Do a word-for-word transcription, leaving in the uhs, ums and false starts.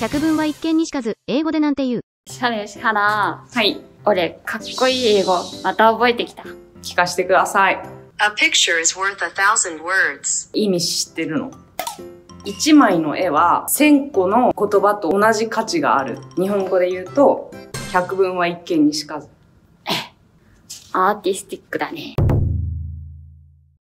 百聞は一見にしかず、英語でなんて言う。 シャレシハラ。 はい。 俺、かっこいい英語、また覚えてきた。 聞かせてください。 A picture is worth a thousand words. 意味知ってるの？一枚の絵は千個の言葉と同じ価値がある。日本語で言うと、百聞は一見にしかず。 アーティスティックだね。